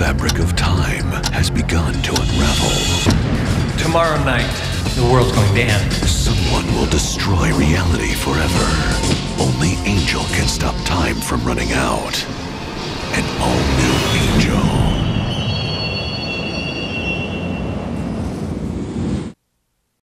fabric of time has begun to unravel. Tomorrow night, the world's going to end. Someone will destroy reality forever. Only Angel can stop time from running out.